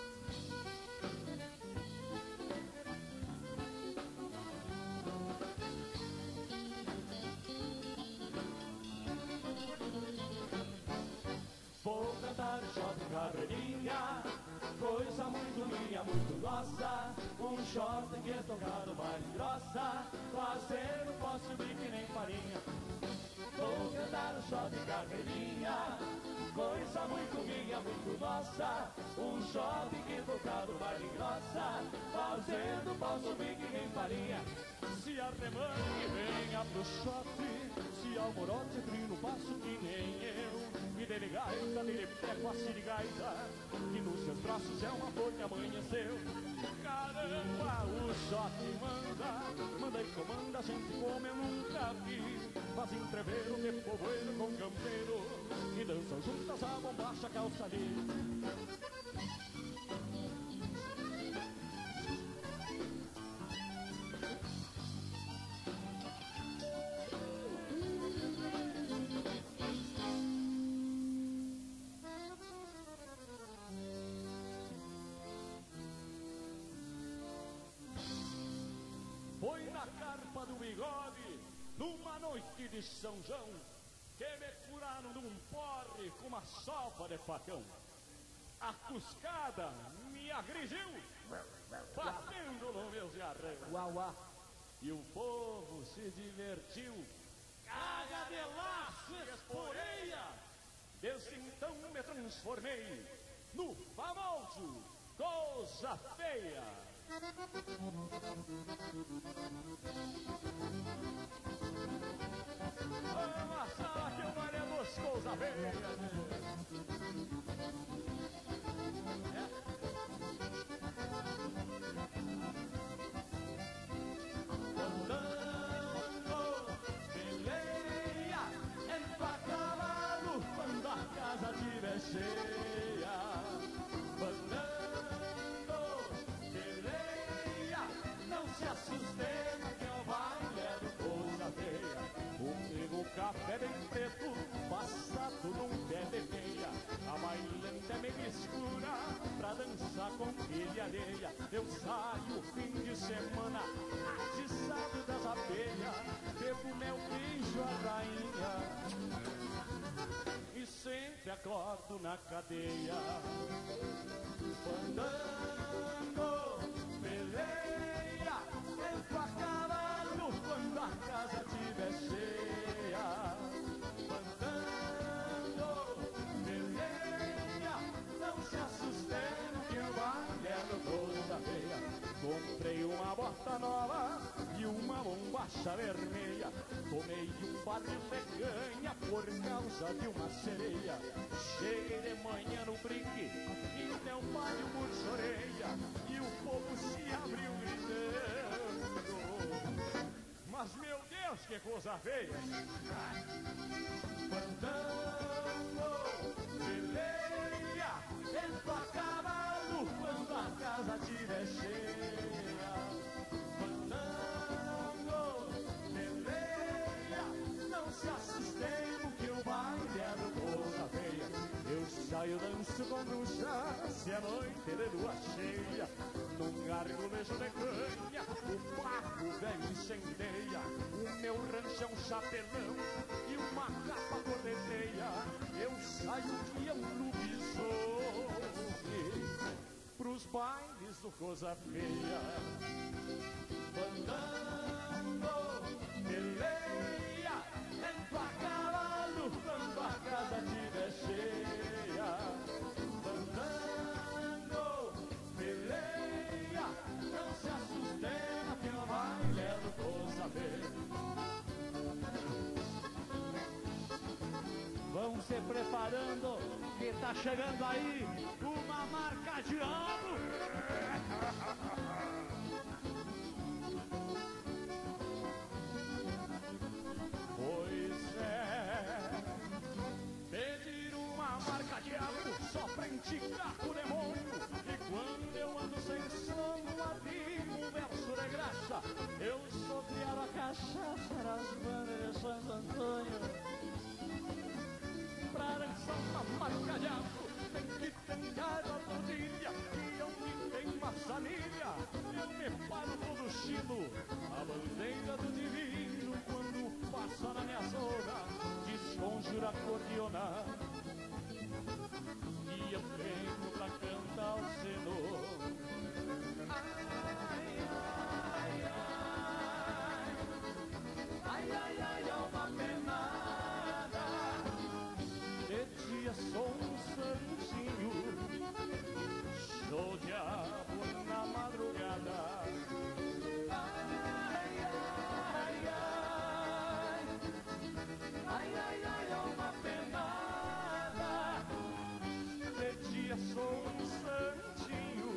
Vou cantar o shot de carreirinha, coisa muito minha, muito nossa. Um shot que é tocado mais grossa, fazendo posso vir que nem farinha. Vou cantar o shot de carreirinha, coisa muito minha, muito nossa. Um shot que é tocado mais grossa, fazendo posso vir que nem farinha. Se arremangue, venha pro shopping, se almorote, entre no passo que nem eu. Me dele gaita, dele pega a sirigaita, que nos seus braços é uma flor que amanheceu. Caramba, o shot manda, manda e comanda, gente como eu nunca vi. Faz entreveiro de povoeiro com campeiro, e dançam juntas a bombacha calça ali. Foi na carpa do bigode, numa noite de São João, que me curaram num porre com uma sopa de facão. A cuscada me agrediu, batendo no meu jarrão. Uau, uau. E o povo se divertiu, caga de laço, esporeia. Desde então me transformei no famoso Coisa Feia. Vamos assar que o vale é dos Coisa Feia. Cheia, bandando, peleia, não se assustem que é o baile é do Coisa Feia. Comigo café bem preto, passado num pé de meia. A bailante me escura pra dançar com filha alheia. Eu saio fim de semana, atiçado das abelhas, bebo meu beijo a rainha e sempre acordo na cadeia. Fandango, peleia, entro a cavalo quando a casa tiver cheia. Fandango, peleia, não se assustem que o baile é do Coisa Feia. Comprei uma bota nova e uma bombacha vermelha. Tomei um barril de canha por causa de uma sereia. Cheguei de manhã no brinque e meu pai murcho orelha. E o povo se abriu gritando. Mas meu Deus, que coisa feia! Fandango, peleia, entro a cavalo quando a casa tiver cheia. Se assustemos que o baile é do Coisa Feia. Eu saio, danço com bruxa, se a noite de lua cheia. Num gargulejo de canha, o barco velho incendeia. O meu rancho é um chapelão e uma capa correteia. Eu saio que é um lobisomem pros bailes do Coisa Feia. Fandango, peleia, entro a cavalo quando a casa tiver cheia. Fandango, peleia, não se assustem que o baile é do Coisa Feia. Vão se preparando que tá chegando aí uma marca de ano. Só pra indicar o demônio. E quando eu ando sem sono, abimo um verso de graça. Eu sou criado a cachaça nas bandas de Santo Antônio. Pra dançar uma marca de aço tem que tentar a rodilha. E eu me tenho uma sanilha, eu me paro todo chino. A bandeira do divino quando passa na minha zona desconjura a cordiona. E eu venho pra cantar o sino. Ai, ai, ai, ai, ai, ai, é uma penada. De dia sou um santinho, sou diabo na madrugada. Ai, ai, ai, ai, ai, ai, é uma penada. Sou um santinho,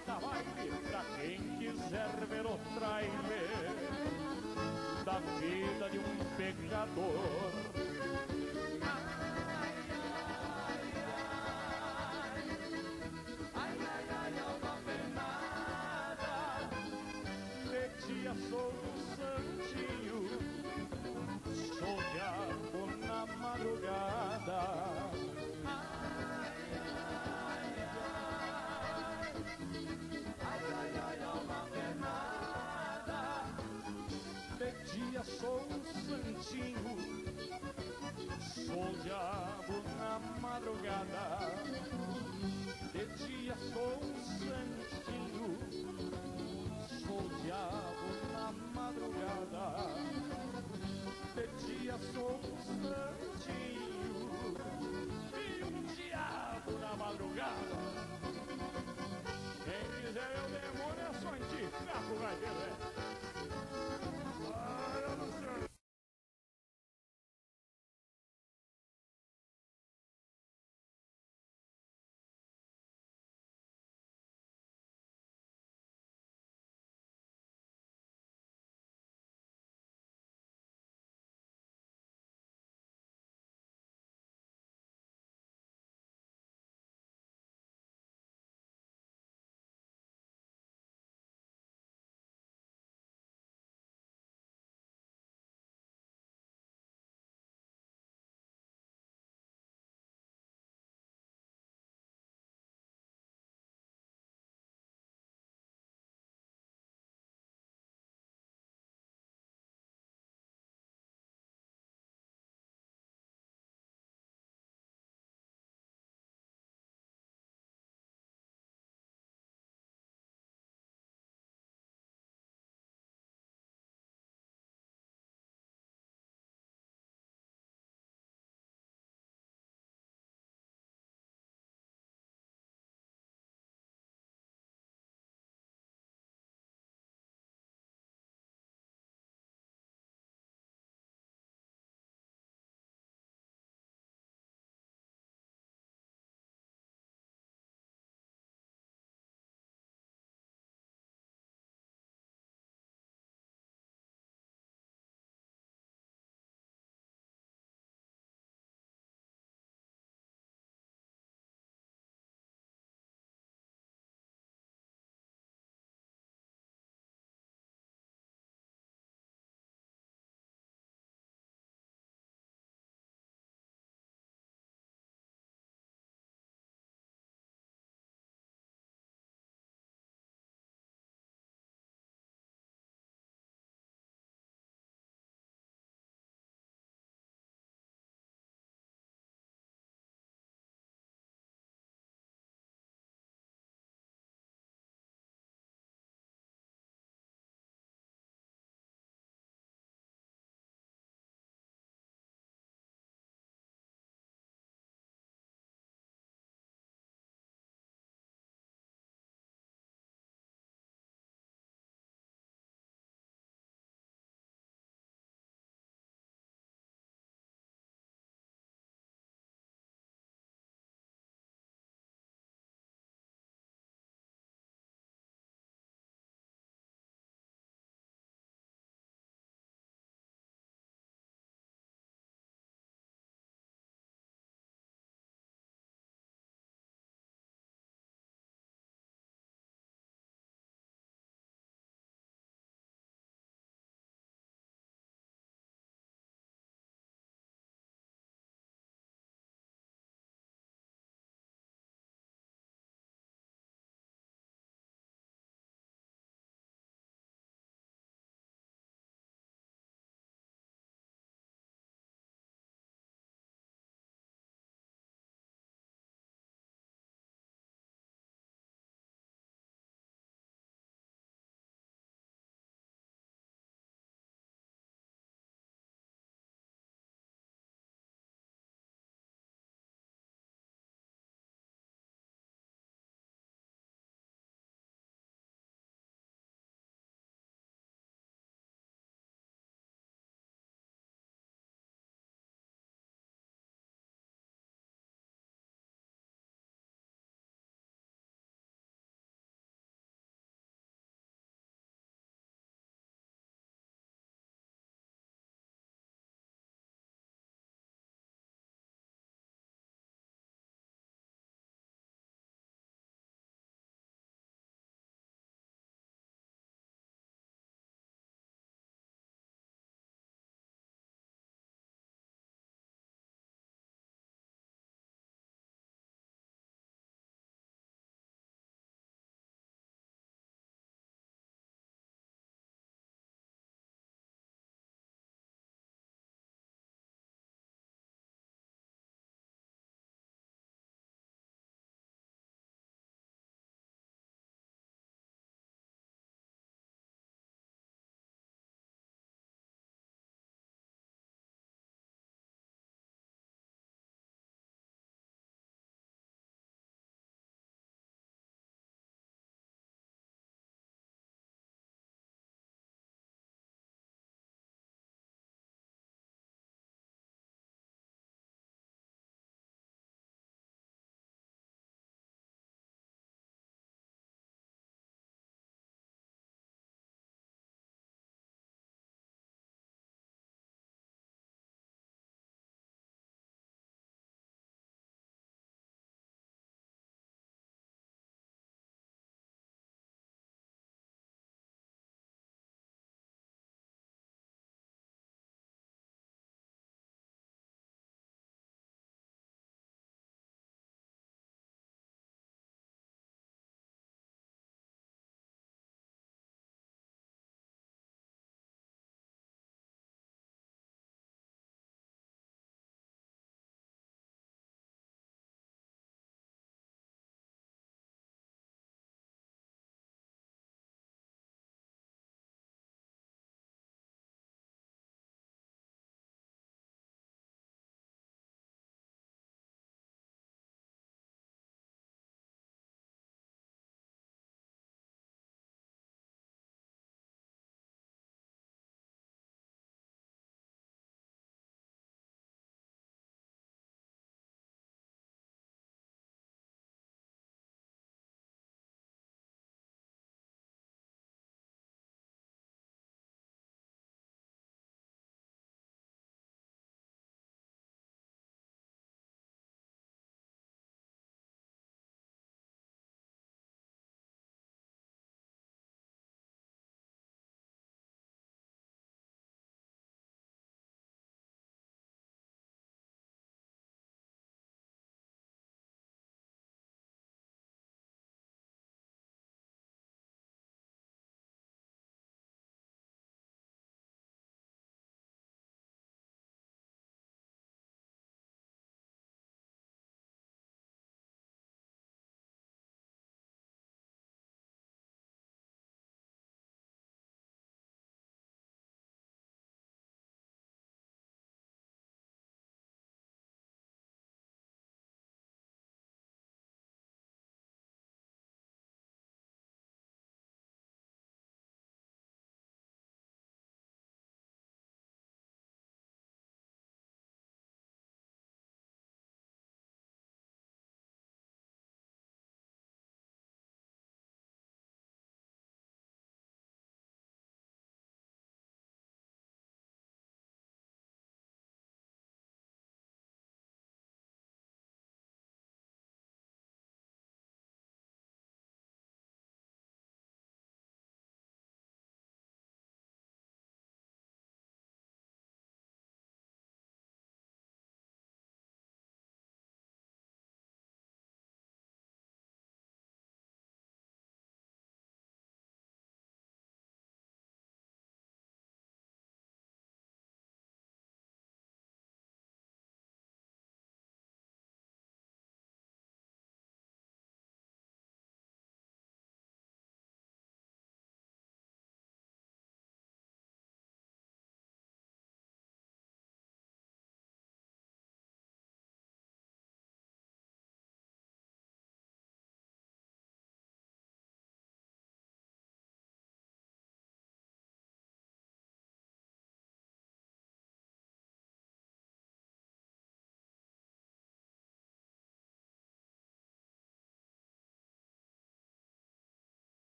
da baile pra quem quiser ver o trailer da vida de um pecador. Ai, ai, ai, ai, ai, ai, alma penada, de dia sou um santinho, sonhando na madrugada. Dia sou um santinho,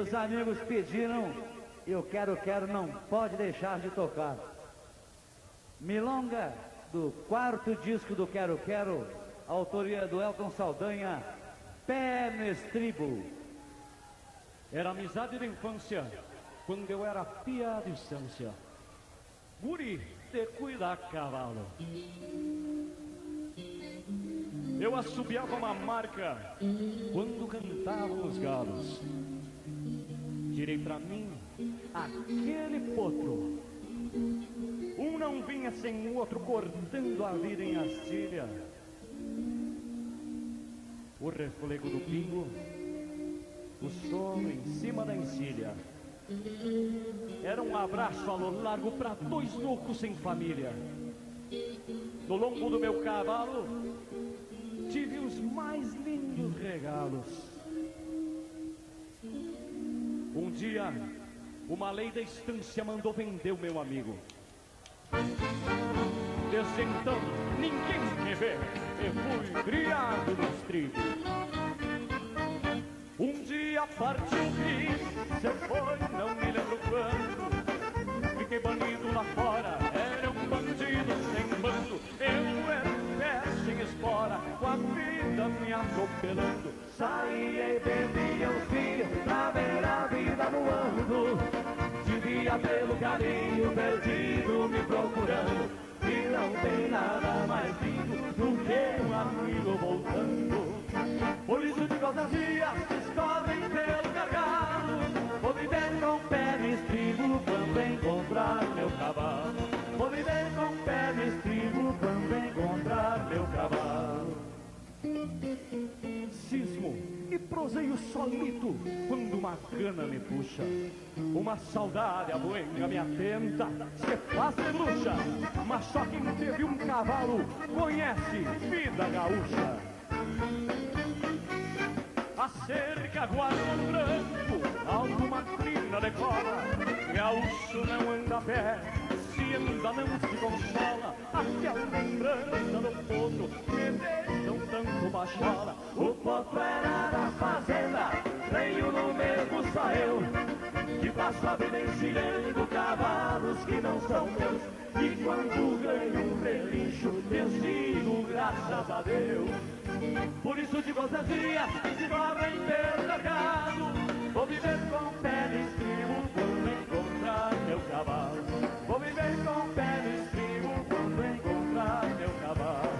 os amigos pediram, eu quero, quero, não pode deixar de tocar. Milonga, do quarto disco do Quero Quero, autoria do Elton Saldanha, Pé no Estribo. Era amizade da infância, quando eu era pia à distância. Guri, te cuida cavalo. Eu assobiava uma marca quando cantavam os galos. Tirei pra mim aquele potro. Um não vinha sem o outro, cortando a vida em astilha. O reflego do pingo, o sono em cima da encilha. Era um abraço a lo largo pra dois loucos sem família. No lombo do meu cavalo tive os mais lindos regalos. Um dia, uma lei da estância mandou vender o meu amigo. Desde então, ninguém me vê. Eu fui criado nos trilhos. Um dia partiu o Cris, cê foi, não me lembro quando. Fiquei banido lá fora, era um bandido sem bando. Eu era um pé sem espora, com a vida me atropelando. Saía e bebia os dias pra ver a vida voando. Devia pelo caminho perdido me procurando. E não tem nada mais lindo do que um amigo voltando. Por isso de todas as dias descobrem pelo gargalo. Vou viver com o pé no estribo quando encontrar meu cavalo. Vou viver com o pé no estribo quando encontrar meu cavalo. Cismo e proseio solito quando uma cana me puxa. Uma saudade aboenga me atenta, se faz de bruxa. Mas só quem teve um cavalo conhece vida gaúcha. A cerca guarda um branco, alguma crina decora. Gaúcho não anda a pé, se ainda não se consola. Aquela lembrança do potro me deixam tanto baixola. O potro era da fazenda, tenho no mesmo só eu, que passo a vida ensinando cavalos que não são meus. E quando ganho um relincho, eu digo graças a Deus. Por isso de vocês dias se cobrem pelo mercado. Vou viver com o pé no estribo quando encontrar meu cavalo. Vou viver com o pé no estribo quando encontrar meu cavalo.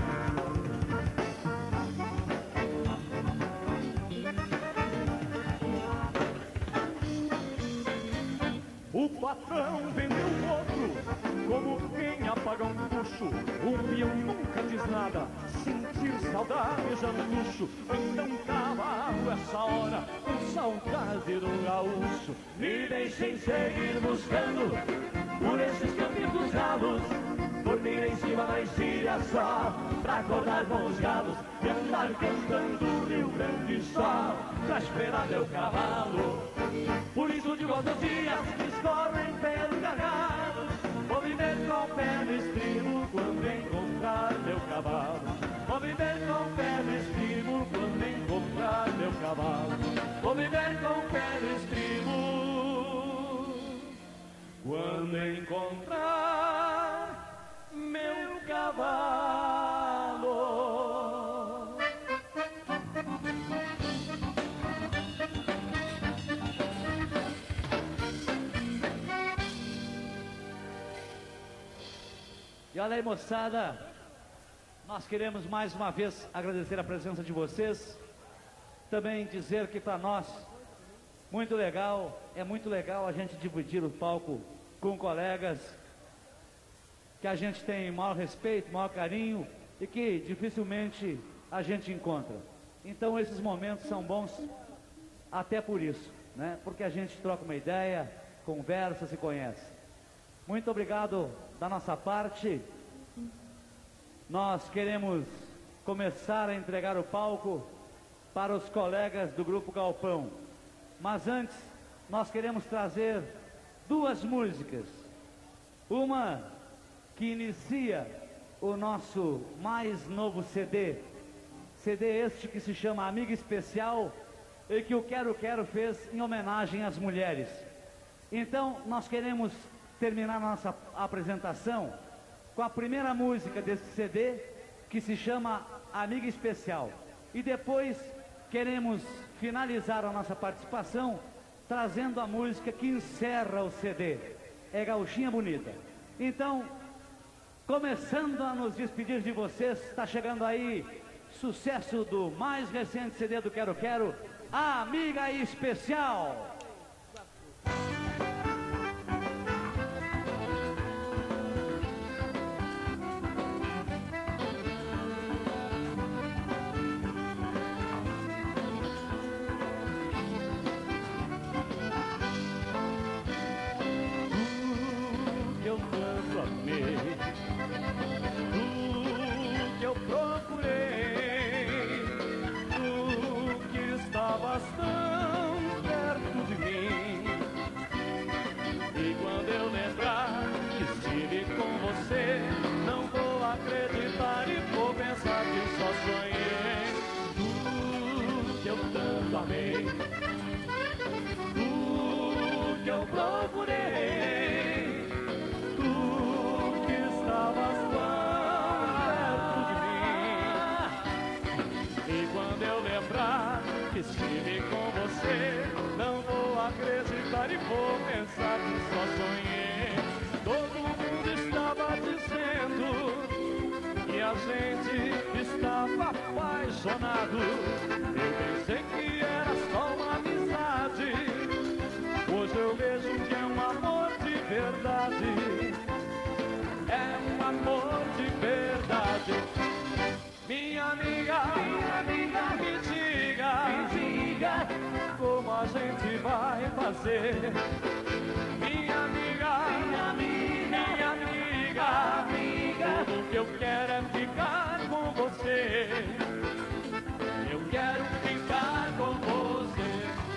O patrão vendeu o outro, como quem apaga um bucho. O peão nunca diz nada, sentir saudade já no luxo. Anda um cavalo essa hora, com saudade do gaúcho. Me deixem seguir buscando por esses campos dos galos. Dormir em cima da encilha só pra acordar com os galos. E andar cantando o Rio Grande só pra esperar meu cavalo. Por isso de vossos dias Escorrem pelo gargalo. Vou viver com o pé no estribo quando encontrar meu cavalo. Vou viver com o pé no estribo quando encontrar meu cavalo. Vou viver com o pé no estribo quando encontrar meu cavalo. E olha aí, moçada, nós queremos mais uma vez agradecer a presença de vocês. Também dizer que para nós, muito legal, é muito legal a gente dividir o palco com colegas que a gente tem maior respeito, maior carinho e que dificilmente a gente encontra. Então esses momentos são bons até por isso, né? Porque a gente troca uma ideia, conversa, se conhece. Muito obrigado da nossa parte. Nós queremos começar a entregar o palco para os colegas do Grupo Galpão. Mas antes, nós queremos trazer duas músicas. Uma que inicia o nosso mais novo C D. C D este que se chama Amigo Especial, e que o Quero Quero fez em homenagem às mulheres. Então, nós queremos terminar nossa apresentação com a primeira música desse C D, que se chama Amiga Especial. E depois queremos finalizar a nossa participação trazendo a música que encerra o C D, é Gauchinha Bonita. Então, começando a nos despedir de vocês, está chegando aí sucesso do mais recente C D do Quero Quero, Amiga Especial. Estive com você, não vou acreditar e vou pensar que só sonhei. Todo mundo estava dizendo que a gente estava apaixonado. Eu pensei que era só uma amizade, hoje eu vejo que é um amor de verdade. É um amor de verdade. Minha amiga, minha amiga, me diga, me diga como a gente vai fazer. Minha amiga, minha amiga, minha amiga, amiga, tudo que eu quero é ficar com você. Eu quero ficar com você.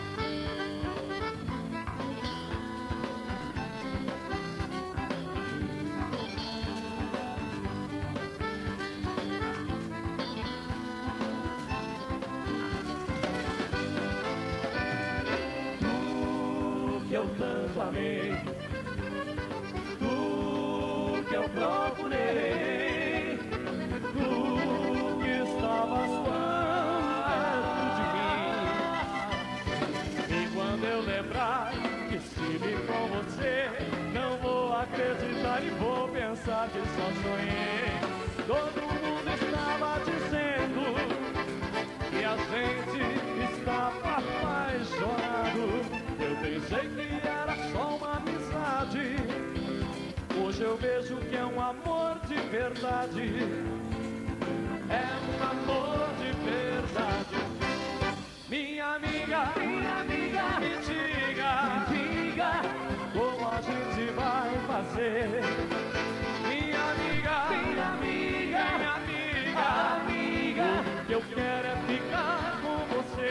Eu tanto amei, tu que eu procurei, tu que estavas tão perto de mim. E quando eu lembrar que estive com você, não vou acreditar e vou pensar que só sonhei. Todo mundo estava dizendo que a gente estava apaixonado. Eu pensei que era só uma amizade, hoje eu vejo que é um amor de verdade. É um amor de verdade. Minha amiga, minha amiga, me diga, me diga como a gente vai fazer. Minha amiga, minha amiga, minha amiga, amiga, o que eu quero é ficar com você.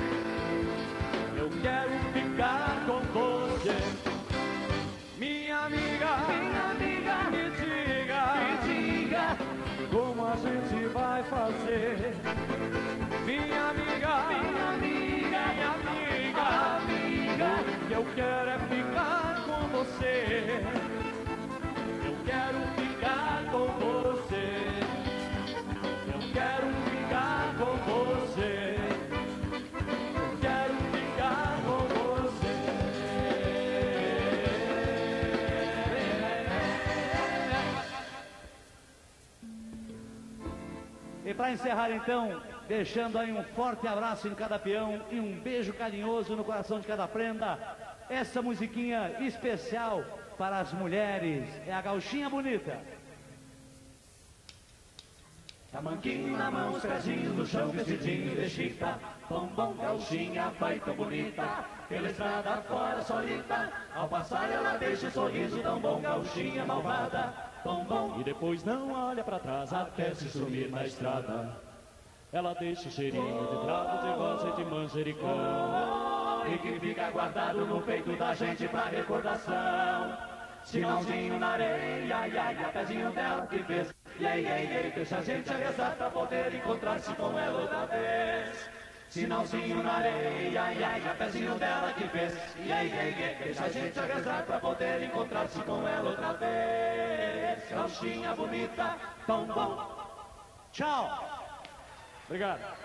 Eu quero ficar com você. Minha amiga, minha amiga, me diga, me diga como a gente vai fazer. Minha amiga, minha amiga, minha amiga, amiga, o que eu quero é ficar com você. Eu quero ficar com você. Eu quero ficar com você. E para encerrar então, deixando aí um forte abraço em cada peão e um beijo carinhoso no coração de cada prenda, essa musiquinha especial para as mulheres, é a Gauchinha Bonita. Tamanquinho na mão, os pezinhos no chão, vestidinho de chita, bombom, gauchinha, vai tão bonita, pela estrada fora solita, ao passar ela deixa um sorriso tão bom, gauchinha malvada, bombom. E depois não olha pra trás até se sumir na estrada. Ela deixa o cheirinho de travo, de rosa e de manjericão, e que fica guardado no peito da gente pra recordação. Sinalzinho na areia, ai, ai, a pezinho dela que fez. Ei, ei, ei, deixa a gente a rezar pra poder encontrar-se com ela outra vez. Sinalzinho na areia, ai, ai, a pezinho dela que fez. E aí, e aí, deixa a gente rezar pra poder encontrar-se com ela outra vez. Gauchinha bonita, tão bom. Tchau. Obrigado.